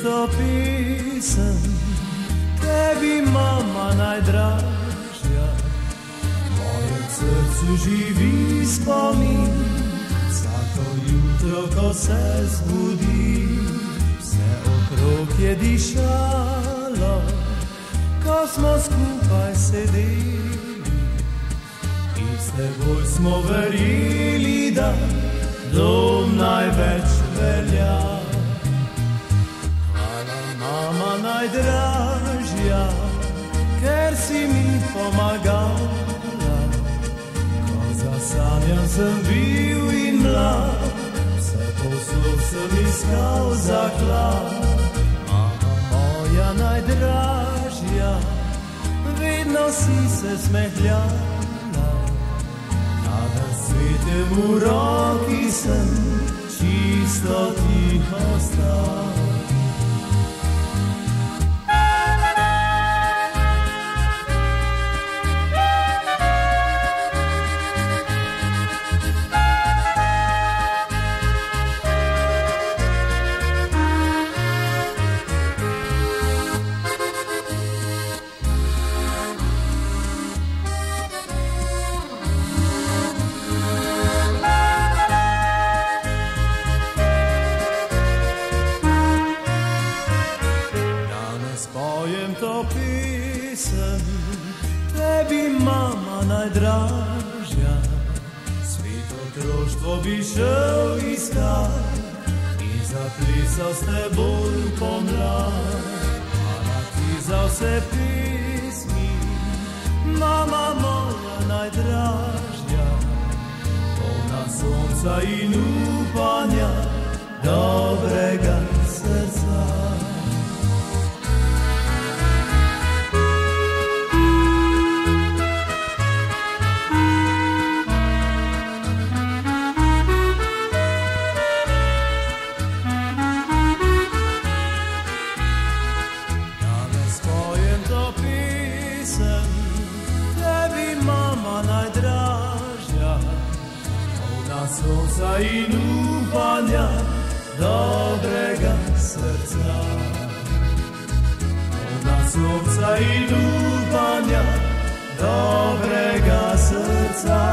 to pisem tebi, mama najdražja. V mojem srcu živi spomin, vsako jutro, ko se zbudim. Vse okrog je dišalo, ko smo skupaj sedeli, in s teboj smo verjeli, da dom največ velja. Hvala, mama najdražja, ker si mi pomagala, ko zasanjan sem bil in mlad, vse povsod sem iskal zaklad. Mama moja najdražja, vedno si se smehljala, na svetemu roki sem čisto tiho stal. To pisem tebi, mama najdražja, sveto otroštvo bi šel iskat in zaplesal s teboj pomlad. Hvala ti za vse pesmi, mama moja najdražja, polna sonca in upanja, dobrega srca. Sonca in upanja, dobrega srca. Polna sonca in upanja, dobrega srca.